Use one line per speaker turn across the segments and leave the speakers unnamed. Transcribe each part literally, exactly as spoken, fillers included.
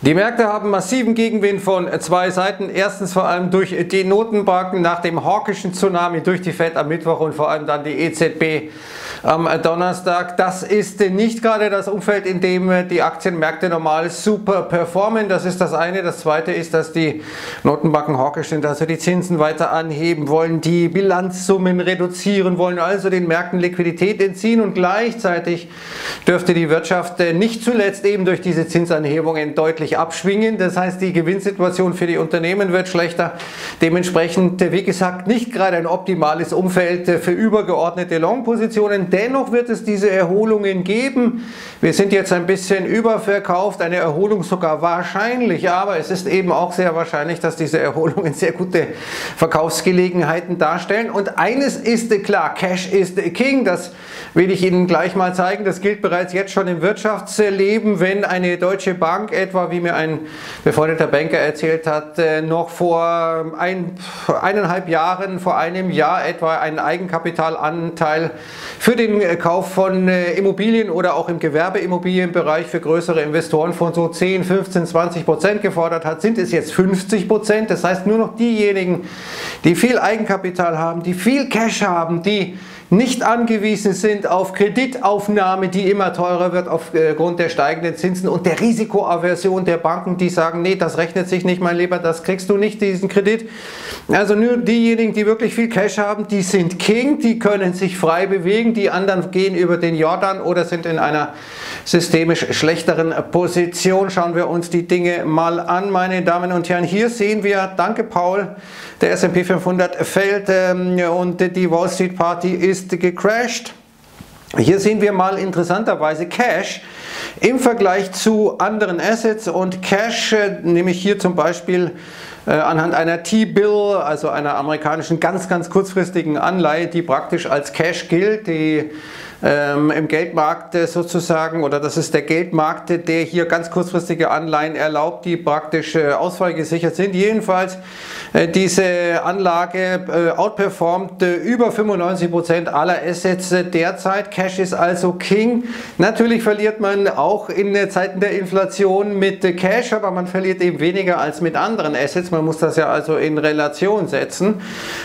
Die Märkte haben massiven Gegenwind von zwei Seiten. Erstens vor allem durch die Notenbanken nach dem hawkischen Tsunami durch die Fed am Mittwoch und vor allem dann die E Z B am Donnerstag. Das ist nicht gerade das Umfeld, in dem die Aktienmärkte normal super performen. Das ist das eine. Das zweite ist, dass die Notenbanken hawkisch sind, also die Zinsen weiter anheben wollen, die Bilanzsummen reduzieren wollen, also den Märkten Liquidität entziehen, und gleichzeitig dürfte die Wirtschaft nicht zuletzt eben durch diese Zinsanhebungen deutlich abschwingen. Das heißt, die Gewinnsituation für die Unternehmen wird schlechter. Dementsprechend, wie gesagt, nicht gerade ein optimales Umfeld für übergeordnete Long-Positionen. Dennoch wird es diese Erholungen geben. Wir sind jetzt ein bisschen überverkauft, eine Erholung sogar wahrscheinlich, aber es ist eben auch sehr wahrscheinlich, dass diese Erholungen sehr gute Verkaufsgelegenheiten darstellen. Und eines ist klar, Cash ist King. Das will ich Ihnen gleich mal zeigen. Das gilt bereits jetzt schon im Wirtschaftsleben. Wenn eine deutsche Bank etwa, wie mir ein befreundeter Banker erzählt hat, noch vor ein, eineinhalb Jahren, vor einem Jahr etwa einen Eigenkapitalanteil für den Kauf von Immobilien oder auch im Gewerbeimmobilienbereich für größere Investoren von so zehn, fünfzehn, zwanzig Prozent gefordert hat, sind es jetzt fünfzig Prozent. Das heißt, nur noch diejenigen, die viel Eigenkapital haben, die viel Cash haben, die nicht angewiesen sind auf Kreditaufnahme, die immer teurer wird aufgrund der steigenden Zinsen und der Risikoaversion der Banken, die sagen, nee, das rechnet sich nicht, mein Lieber, das kriegst du nicht, diesen Kredit. Also nur diejenigen, die wirklich viel Cash haben, die sind King, die können sich frei bewegen, die anderen gehen über den Jordan oder sind in einer systemisch schlechteren Position. Schauen wir uns die Dinge mal an, meine Damen und Herren. Hier sehen wir, danke Paul, der S und P fünfhundert fällt ähm, und die Wall Street Party ist gecrashed. Hier sehen wir mal interessanterweise Cash im Vergleich zu anderen Assets, und Cash, äh, nämlich hier zum Beispiel äh, anhand einer T-Bill, also einer amerikanischen ganz, ganz kurzfristigen Anleihe, die praktisch als Cash gilt, die ähm, im Geldmarkt sozusagen, oder das ist der Geldmarkt, der hier ganz kurzfristige Anleihen erlaubt, die praktisch äh, ausfallgesichert sind. Jedenfalls äh, diese Anlage äh, outperformt äh, über fünfundneunzig Prozent aller Assets äh, derzeit. Cash ist also King. Natürlich verliert man auch in äh, Zeiten der Inflation mit äh, Cash, aber man verliert eben weniger als mit anderen Assets. Man muss das ja also in Relation setzen.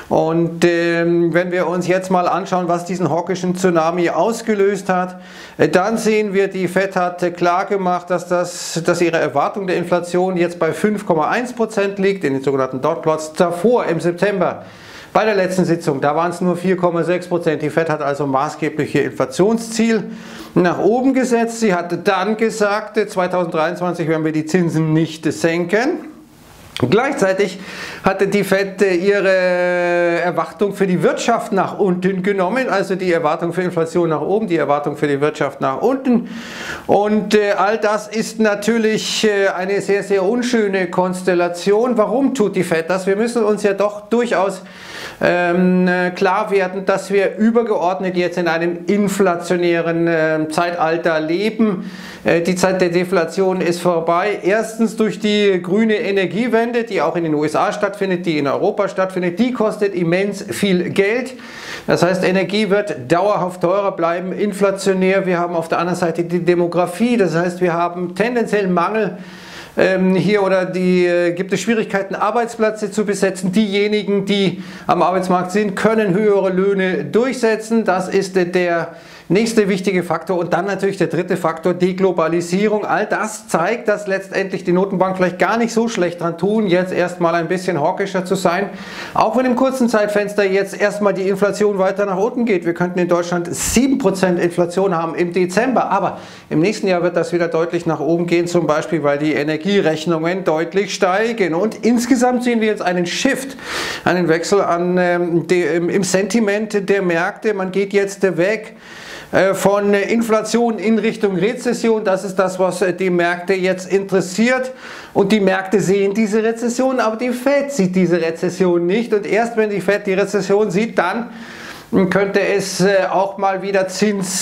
Und ähm, wenn wir uns jetzt mal anschauen, was diesen hawkischen Tsunami ausgelöst hat, äh, dann sehen wir, die Fed hat äh, klar gemacht, dass, das, dass ihre Erwartung der Inflation jetzt bei fünf Komma eins Prozent liegt, in den sogenannten Dot-Plots. Davor im September bei der letzten Sitzung, da waren es nur vier Komma sechs Prozent. Die Fed hat also maßgeblich ihr Inflationsziel nach oben gesetzt. Sie hatte dann gesagt, zweitausenddreiundzwanzig werden wir die Zinsen nicht senken. Gleichzeitig hatte die Fed ihre Erwartung für die Wirtschaft nach unten genommen, also die Erwartung für Inflation nach oben, die Erwartung für die Wirtschaft nach unten. Und äh, all das ist natürlich äh, eine sehr, sehr unschöne Konstellation. Warum tut die Fed das? Wir müssen uns ja doch durchaus ähm, klar werden, dass wir übergeordnet jetzt in einem inflationären äh, Zeitalter leben. Äh, die Zeit der Deflation ist vorbei. Erstens durch die grüne Energiewende, die auch in den U S A stattfindet, die in Europa stattfindet. Die kostet immens viel Geld. Das heißt, Energie wird dauerhaft teurer bleiben, inflationär. Wir haben auf der anderen Seite die Demografie. Das heißt, wir haben tendenziell Mangel ähm, hier oder die, äh, gibt es Schwierigkeiten, Arbeitsplätze zu besetzen. Diejenigen, die am Arbeitsmarkt sind, können höhere Löhne durchsetzen. Das ist äh, der nächste wichtige Faktor. Und dann natürlich der dritte Faktor, Deglobalisierung. All das zeigt, dass letztendlich die Notenbank vielleicht gar nicht so schlecht dran tun, jetzt erstmal ein bisschen hawkischer zu sein. Auch wenn im kurzen Zeitfenster jetzt erstmal die Inflation weiter nach unten geht. Wir könnten in Deutschland sieben Prozent Inflation haben im Dezember, aber im nächsten Jahr wird das wieder deutlich nach oben gehen, zum Beispiel, weil die Energierechnungen deutlich steigen. Und insgesamt sehen wir jetzt einen Shift, einen Wechsel an, ähm, dem, im Sentiment der Märkte. Man geht jetzt weg von Inflation in Richtung Rezession. Das ist das, was die Märkte jetzt interessiert. Und die Märkte sehen diese Rezession, aber die Fed sieht diese Rezession nicht. Und erst wenn die Fed die Rezession sieht, dann könnte es auch mal wieder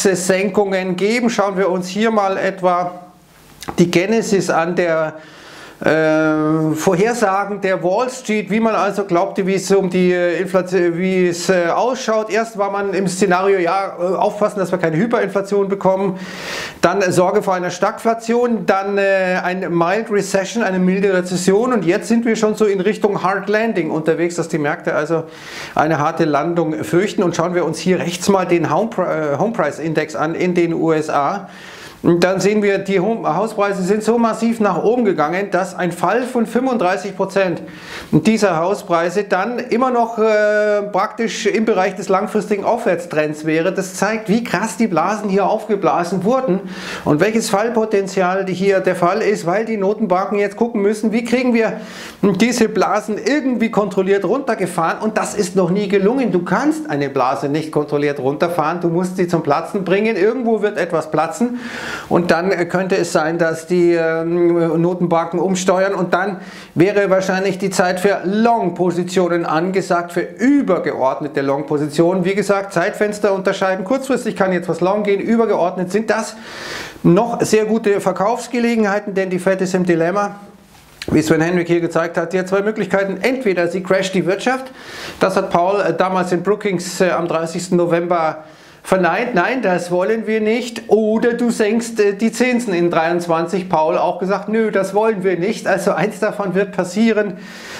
Zinssenkungen geben. Schauen wir uns hier mal etwa die Genesis an der Äh, Vorhersagen der Wall Street, wie man also glaubte, wie es um die Inflation, wie es äh, ausschaut. Erst war man im Szenario, ja, äh, aufpassen, dass wir keine Hyperinflation bekommen, dann äh, Sorge vor einer Stagflation, dann äh, ein Mild Recession, eine milde Rezession, und jetzt sind wir schon so in Richtung Hard Landing unterwegs, dass die Märkte also eine harte Landung fürchten. Und schauen wir uns hier rechts mal den Home, äh, Home Price Index an in den U S A. Und dann sehen wir, die Hauspreise sind so massiv nach oben gegangen, dass ein Fall von fünfunddreißig Prozent dieser Hauspreise dann immer noch äh, praktisch im Bereich des langfristigen Aufwärtstrends wäre. Das zeigt, wie krass die Blasen hier aufgeblasen wurden und welches Fallpotenzial hier der Fall ist, weil die Notenbanken jetzt gucken müssen, wie kriegen wir diese Blasen irgendwie kontrolliert runtergefahren, und das ist noch nie gelungen. Du kannst eine Blase nicht kontrolliert runterfahren, du musst sie zum Platzen bringen, irgendwo wird etwas platzen. Und dann könnte es sein, dass die ähm, Notenbanken umsteuern, und dann wäre wahrscheinlich die Zeit für Long-Positionen angesagt, für übergeordnete Long-Positionen. Wie gesagt, Zeitfenster unterscheiden. Kurzfristig kann jetzt was Long gehen, übergeordnet sind das noch sehr gute Verkaufsgelegenheiten, denn die Fed ist im Dilemma. Wie Sven Henrik hier gezeigt hat, hier zwei Möglichkeiten. Entweder sie crasht die Wirtschaft, das hat Paul damals in Brookings äh, am dreißigsten November verneint, nein, das wollen wir nicht. Oder du senkst äh, die Zinsen in dreiundzwanzig. Paul auch gesagt, nö, das wollen wir nicht. Also eins davon wird passieren.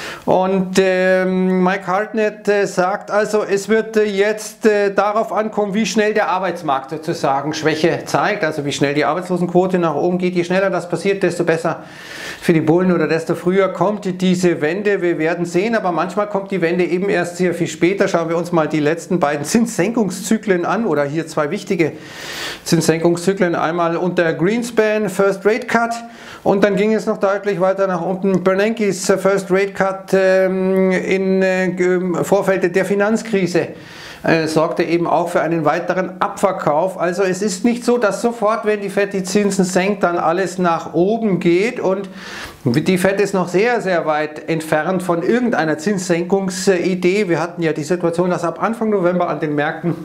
Und äh, Mike Hartnett äh, sagt also, es wird äh, jetzt äh, darauf ankommen, wie schnell der Arbeitsmarkt sozusagen Schwäche zeigt, also wie schnell die Arbeitslosenquote nach oben geht. Je schneller das passiert, desto besser für die Bullen, oder desto früher kommt diese Wende. Wir werden sehen, aber manchmal kommt die Wende eben erst sehr viel später. Schauen wir uns mal die letzten beiden Zinssenkungszyklen an, oder hier zwei wichtige Zinssenkungszyklen. Einmal unter Greenspan, First Rate Cut, und dann ging es noch deutlich weiter nach unten. Bernankes First Rate Cut ähm, in äh, Vorfeld der Finanzkrise äh, sorgte eben auch für einen weiteren Abverkauf. Also es ist nicht so, dass sofort, wenn die Fed die Zinsen senkt, dann alles nach oben geht, und die Fed ist noch sehr, sehr weit entfernt von irgendeiner Zinssenkungsidee. Wir hatten ja die Situation, dass ab Anfang November an den Märkten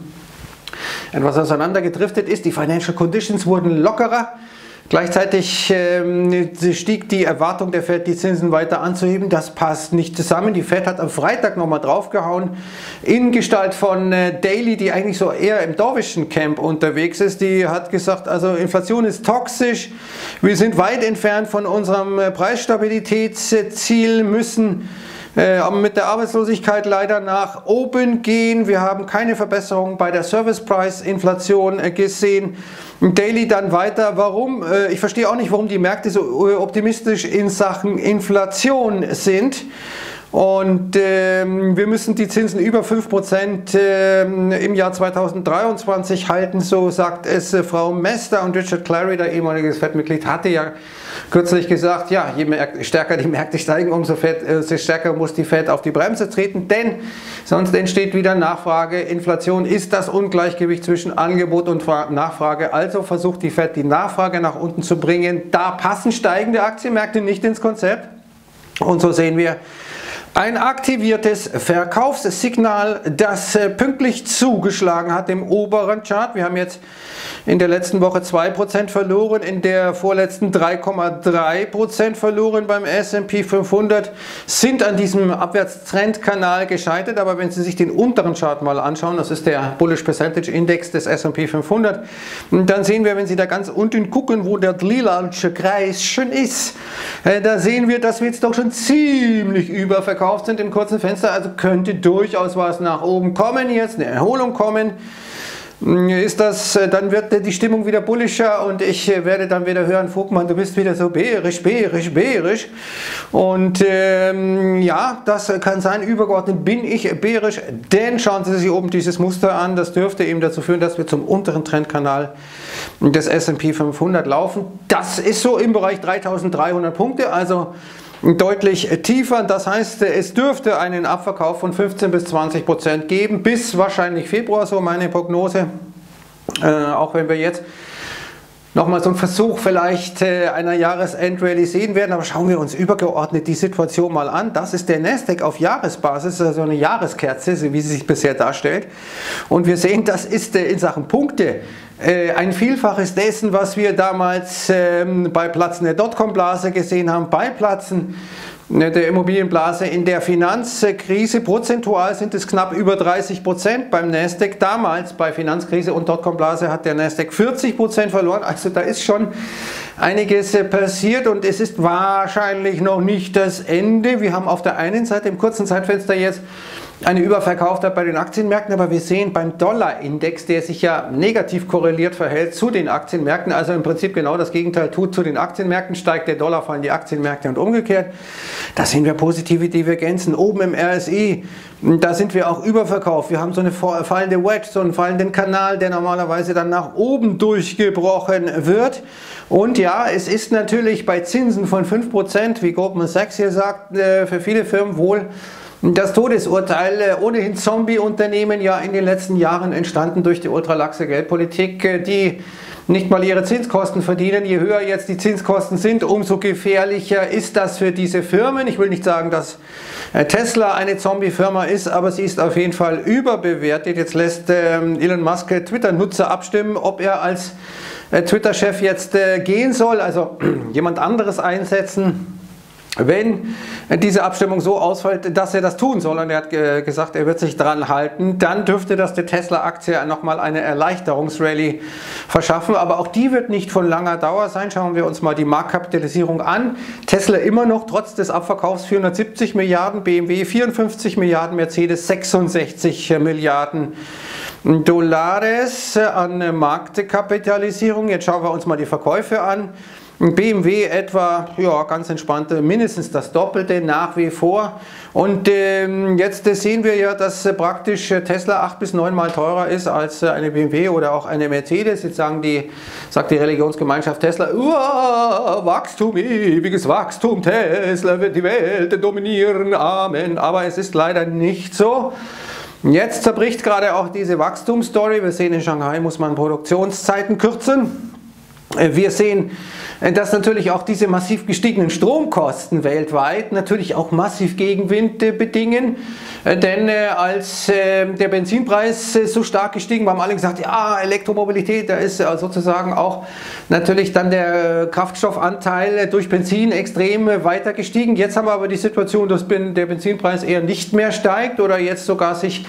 etwas auseinandergedriftet ist. Die Financial Conditions wurden lockerer. Gleichzeitig ähm, stieg die Erwartung der Fed, die Zinsen weiter anzuheben. Das passt nicht zusammen. Die Fed hat am Freitag nochmal draufgehauen, in Gestalt von äh, Daly, die eigentlich so eher im Dovischen Camp unterwegs ist. Die hat gesagt, also Inflation ist toxisch, wir sind weit entfernt von unserem äh, Preisstabilitätsziel, müssen Äh, mit der Arbeitslosigkeit leider nach oben gehen. Wir haben keine Verbesserung bei der Service-Price-Inflation äh, gesehen. Daily dann weiter. Warum? Äh, ich verstehe auch nicht, warum die Märkte so äh, optimistisch in Sachen Inflation sind. Und ähm, wir müssen die Zinsen über fünf Prozent ähm, im Jahr zweitausenddreiundzwanzig halten, so sagt es äh, Frau Mester. Und Richard Clary, der ehemalige Fed-Mitglied, hatte ja kürzlich gesagt, ja, je mehr, stärker die Märkte steigen, umso Fed, äh, stärker muss die Fed auf die Bremse treten, denn sonst entsteht wieder Nachfrage. Inflation ist das Ungleichgewicht zwischen Angebot und Nachfrage, also versucht die Fed die Nachfrage nach unten zu bringen. Da passen steigende Aktienmärkte nicht ins Konzept, und so sehen wir ein aktiviertes Verkaufssignal, das pünktlich zugeschlagen hat im oberen Chart. Wir haben jetzt in der letzten Woche zwei Prozent verloren, in der vorletzten drei Komma drei Prozent verloren beim S und P fünfhundert, sind an diesem Abwärtstrendkanal gescheitert. Aber wenn Sie sich den unteren Chart mal anschauen, das ist der Bullish Percentage Index des S und P fünfhundert, dann sehen wir, wenn Sie da ganz unten gucken, wo der lila Kreis schon ist, da sehen wir, dass wir jetzt doch schon ziemlich überverkauft sind im kurzen Fenster, also könnte durchaus was nach oben kommen, jetzt eine Erholung kommen. Ist das, dann wird die Stimmung wieder bullischer, und ich werde dann wieder hören, Vogtmann, du bist wieder so bärisch, bärisch, bärisch. Und ähm, ja, das kann sein, übergeordnet bin ich bärisch, denn schauen Sie sich oben dieses Muster an, das dürfte eben dazu führen, dass wir zum unteren Trendkanal des S und P fünfhundert laufen. Das ist so im Bereich dreitausenddreihundert Punkte, also deutlich tiefer. Das heißt, es dürfte einen Abverkauf von fünfzehn bis zwanzig Prozent geben, bis wahrscheinlich Februar, so meine Prognose. Äh, auch wenn wir jetzt nochmal so einen Versuch vielleicht äh, einer Jahresendrallye sehen werden, aber schauen wir uns übergeordnet die Situation mal an. Das ist der Nasdaq auf Jahresbasis, also eine Jahreskerze, wie sie sich bisher darstellt. Und wir sehen, das ist äh, in Sachen Punkte äh, ein Vielfaches dessen, was wir damals ähm, bei Platzen der Dotcom-Blase gesehen haben, bei Platzen der Immobilienblase in der Finanzkrise. Prozentual sind es knapp über dreißig Prozent beim Nasdaq. Damals bei Finanzkrise und Dotcom-Blase hat der Nasdaq vierzig Prozent verloren. Also da ist schon einiges passiert und es ist wahrscheinlich noch nicht das Ende. Wir haben auf der einen Seite im kurzen Zeitfenster jetzt eine Überverkauf bei den Aktienmärkten, aber wir sehen beim Dollarindex, der sich ja negativ korreliert verhält zu den Aktienmärkten, also im Prinzip genau das Gegenteil tut zu den Aktienmärkten, steigt der Dollar, fallen die Aktienmärkte und umgekehrt. Da sehen wir positive Divergenzen. Oben im R S I, da sind wir auch überverkauft. Wir haben so eine fallende Wedge, so einen fallenden Kanal, der normalerweise dann nach oben durchgebrochen wird. Und ja, es ist natürlich bei Zinsen von fünf Prozent, wie Goldman Sachs hier sagt, für viele Firmen wohl das Todesurteil. Ohnehin Zombie-Unternehmen ja in den letzten Jahren entstanden durch die ultralaxe Geldpolitik, die nicht mal ihre Zinskosten verdienen. Je höher jetzt die Zinskosten sind, umso gefährlicher ist das für diese Firmen. Ich will nicht sagen, dass Tesla eine Zombie-Firma ist, aber sie ist auf jeden Fall überbewertet. Jetzt lässt ähm, Elon Musk Twitter-Nutzer abstimmen, ob er als äh, Twitter-Chef jetzt äh, gehen soll, also jemand anderes einsetzen. Wenn diese Abstimmung so ausfällt, dass er das tun soll, und er hat gesagt, er wird sich dran halten, dann dürfte das der Tesla-Aktie nochmal eine Erleichterungsrallye verschaffen. Aber auch die wird nicht von langer Dauer sein. Schauen wir uns mal die Marktkapitalisierung an. Tesla immer noch trotz des Abverkaufs vierhundertsiebzig Milliarden, B M W vierundfünfzig Milliarden, Mercedes sechsundsechzig Milliarden Dollars an Marktkapitalisierung. Jetzt schauen wir uns mal die Verkäufe an. B M W etwa, ja, ganz entspannt, mindestens das Doppelte nach wie vor. Und ähm, jetzt äh, sehen wir ja, dass äh, praktisch Tesla acht bis neun Mal teurer ist als äh, eine B M W oder auch eine Mercedes. Jetzt sagen die, sagt die Religionsgemeinschaft Tesla, Uah, Wachstum, ewiges Wachstum, Tesla wird die Welt dominieren, Amen. Aber es ist leider nicht so. Jetzt zerbricht gerade auch diese Wachstumsstory. Wir sehen, in Shanghai muss man Produktionszeiten kürzen. Wir sehen, dass natürlich auch diese massiv gestiegenen Stromkosten weltweit natürlich auch massiv Gegenwind bedingen, denn als der Benzinpreis so stark gestiegen war, haben alle gesagt, ja, Elektromobilität, da ist sozusagen auch natürlich dann der Kraftstoffanteil durch Benzin extrem weiter gestiegen. Jetzt haben wir aber die Situation, dass der Benzinpreis eher nicht mehr steigt oder jetzt sogar sich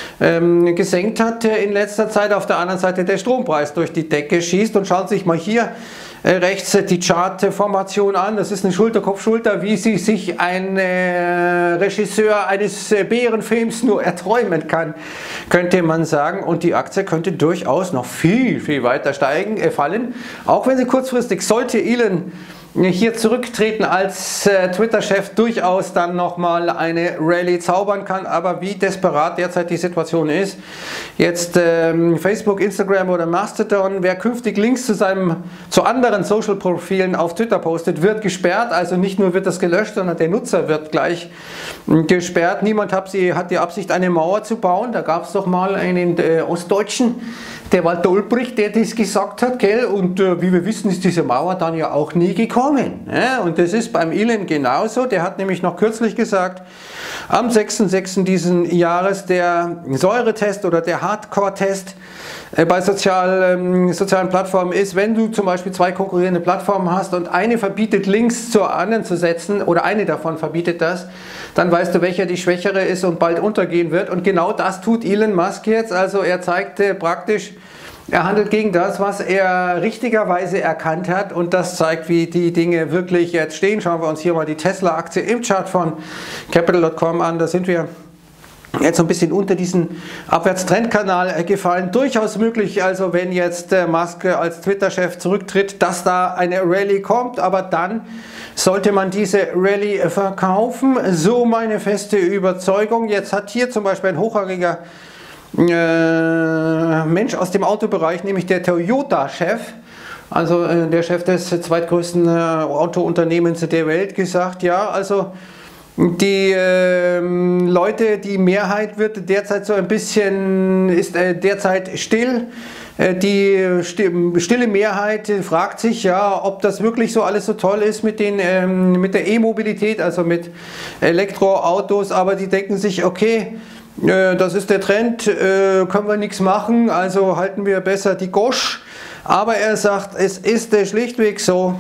ähm, gesenkt hat in letzter Zeit. Auf der anderen Seite der Strompreis durch die Decke schießt und schauen Sie sich mal hier rechts die Chartformation an. Das ist eine Schulter-Kopf-Schulter, wie sie sich ein äh, Regisseur eines äh, Bärenfilms nur erträumen kann, könnte man sagen. Und die Aktie könnte durchaus noch viel, viel weiter steigen, äh, fallen. Auch wenn sie kurzfristig, sollte Elon hier zurücktreten als äh, Twitter-Chef, durchaus dann nochmal eine Rallye zaubern kann. Aber wie desperat derzeit die Situation ist, jetzt ähm, Facebook, Instagram oder Mastodon, wer künftig Links zu seinem, zu anderen Social-Profilen auf Twitter postet, wird gesperrt. Also nicht nur wird das gelöscht, sondern der Nutzer wird gleich äh, gesperrt. Niemand hat, sie, hat die Absicht, eine Mauer zu bauen. Da gab es doch mal einen äh, Ostdeutschen, der Walter Ulbricht, der das gesagt hat, gell? Und äh, wie wir wissen, ist diese Mauer dann ja auch nie gekommen. Ja? Und das ist beim Elon genauso. Der hat nämlich noch kürzlich gesagt, am sechsten sechsten diesen Jahres, der Säuretest oder der Hardcore-Test äh, bei sozial, ähm, sozialen Plattformen ist, wenn du zum Beispiel zwei konkurrierende Plattformen hast und eine verbietet, Links zur anderen zu setzen oder eine davon verbietet das, dann weißt du, welcher die schwächere ist und bald untergehen wird. Und genau das tut Elon Musk jetzt. Also er zeigte praktisch, er handelt gegen das, was er richtigerweise erkannt hat, und das zeigt, wie die Dinge wirklich jetzt stehen. Schauen wir uns hier mal die Tesla-Aktie im Chart von Capital Punkt com an. Da sind wir jetzt so ein bisschen unter diesen Abwärtstrendkanal gefallen. Durchaus möglich, also wenn jetzt Musk als Twitter-Chef zurücktritt, dass da eine Rallye kommt, aber dann sollte man diese Rallye verkaufen. So meine feste Überzeugung. Jetzt hat hier zum Beispiel ein hochrangiger äh, Mensch aus dem Autobereich, nämlich der Toyota-Chef, also äh, der Chef des zweitgrößten äh, Autounternehmens der Welt, gesagt, ja, also die äh, Leute, die Mehrheit wird derzeit so ein bisschen, ist äh, derzeit still. Äh, die stille Mehrheit fragt sich, ja, ob das wirklich so alles so toll ist mit, den, ähm, mit der E-Mobilität, also mit Elektroautos, aber die denken sich, okay, äh, das ist der Trend, äh, können wir nichts machen, also halten wir besser die Gosch. Aber er sagt, es ist äh, schlichtweg so,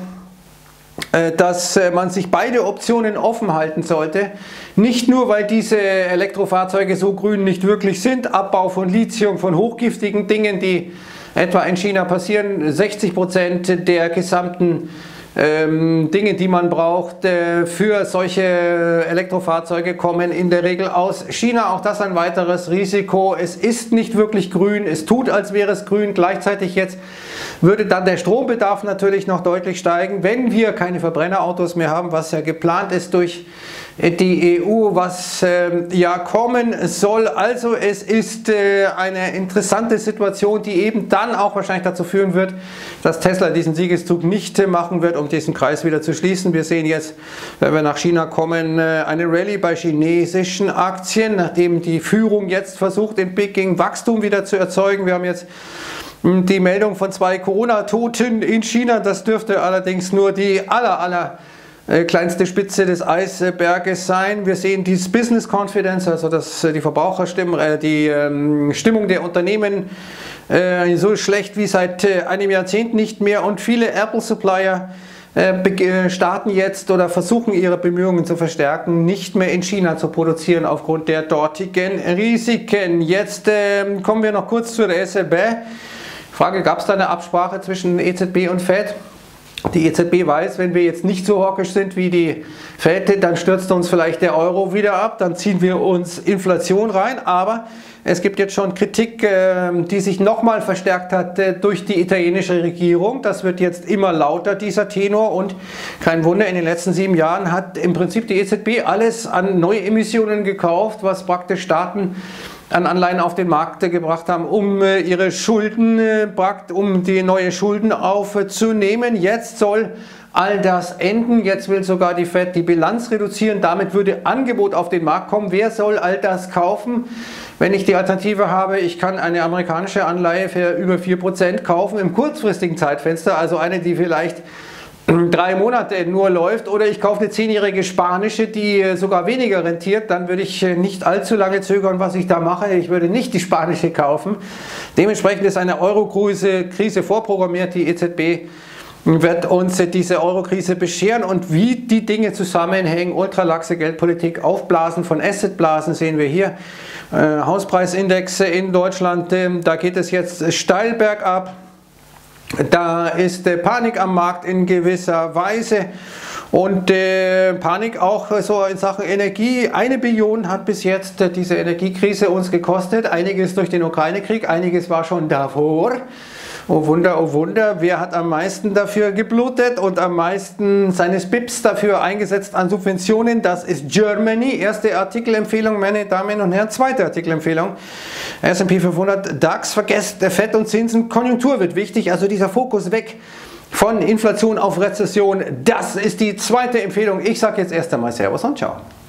äh, dass äh, man sich beide Optionen offen halten sollte. Nicht nur, weil diese Elektrofahrzeuge so grün nicht wirklich sind, Abbau von Lithium, von hochgiftigen Dingen, die etwa in China passieren, sechzig Prozent der gesamten ähm, Dinge, die man braucht äh, für solche Elektrofahrzeuge, kommen in der Regel aus China. Auch das ein weiteres Risiko. Es ist nicht wirklich grün, es tut, als wäre es grün. Gleichzeitig jetzt würde dann der Strombedarf natürlich noch deutlich steigen, wenn wir keine Verbrennerautos mehr haben, was ja geplant ist durch die E U, was äh, ja kommen soll. Also es ist äh, eine interessante Situation, die eben dann auch wahrscheinlich dazu führen wird, dass Tesla diesen Siegeszug nicht äh, machen wird, um diesen Kreis wieder zu schließen. Wir sehen jetzt, wenn wir nach China kommen, äh, eine Rallye bei chinesischen Aktien, nachdem die Führung jetzt versucht, in Peking Wachstum wieder zu erzeugen. Wir haben jetzt die Meldung von zwei Corona-Toten in China. Das dürfte allerdings nur die aller, aller kleinste Spitze des Eisberges sein. Wir sehen dieses Business Confidence, also das, die Verbraucherstimmen, äh, die ähm, Stimmung der Unternehmen äh, so schlecht wie seit äh, einem Jahrzehnt nicht mehr, und viele Apple-Supplier äh, starten jetzt oder versuchen ihre Bemühungen zu verstärken, nicht mehr in China zu produzieren aufgrund der dortigen Risiken. Jetzt äh, kommen wir noch kurz zu der S L B. Frage, gab es da eine Absprache zwischen E Z B und Fed? Die E Z B weiß, wenn wir jetzt nicht so hawkisch sind wie die Fed, dann stürzt uns vielleicht der Euro wieder ab, dann ziehen wir uns Inflation rein, aber es gibt jetzt schon Kritik, die sich nochmal verstärkt hat durch die italienische Regierung. Das wird jetzt immer lauter, dieser Tenor, und kein Wunder, in den letzten sieben Jahren hat im Prinzip die E Z B alles an Neuemissionen gekauft, was praktisch Staaten an Anleihen auf den Markt gebracht haben, um ihre Schulden, um die neue Schulden aufzunehmen. Jetzt soll all das enden. Jetzt will sogar die Fed die Bilanz reduzieren. Damit würde Angebot auf den Markt kommen. Wer soll all das kaufen? Wenn ich die Alternative habe, ich kann eine amerikanische Anleihe für über vier Prozent kaufen im kurzfristigen Zeitfenster, also eine, die vielleicht drei Monate nur läuft, oder ich kaufe eine zehnjährige spanische, die sogar weniger rentiert, dann würde ich nicht allzu lange zögern, was ich da mache. Ich würde nicht die spanische kaufen. Dementsprechend ist eine Euro-Krise vorprogrammiert. Die E Z B wird uns diese Euro-Krise bescheren, und wie die Dinge zusammenhängen, ultralaxe Geldpolitik, Aufblasen von Assetblasen sehen wir hier. Äh, Hauspreisindexe in Deutschland, äh, da geht es jetzt steil bergab. Da ist äh, Panik am Markt in gewisser Weise, und äh, Panik auch äh, so in Sachen Energie. Eine Billion hat bis jetzt äh, diese Energiekrise uns gekostet, einiges durch den Ukraine-Krieg, einiges war schon davor. Oh Wunder, oh Wunder, wer hat am meisten dafür geblutet und am meisten seines B I Ps dafür eingesetzt an Subventionen? Das ist Germany. Erste Artikelempfehlung, meine Damen und Herren. Zweite Artikelempfehlung. S und P fünfhundert, DAX, vergesst Fett und Zinsen. Konjunktur wird wichtig, also dieser Fokus weg von Inflation auf Rezession. Das ist die zweite Empfehlung. Ich sage jetzt erst einmal Servus und Ciao.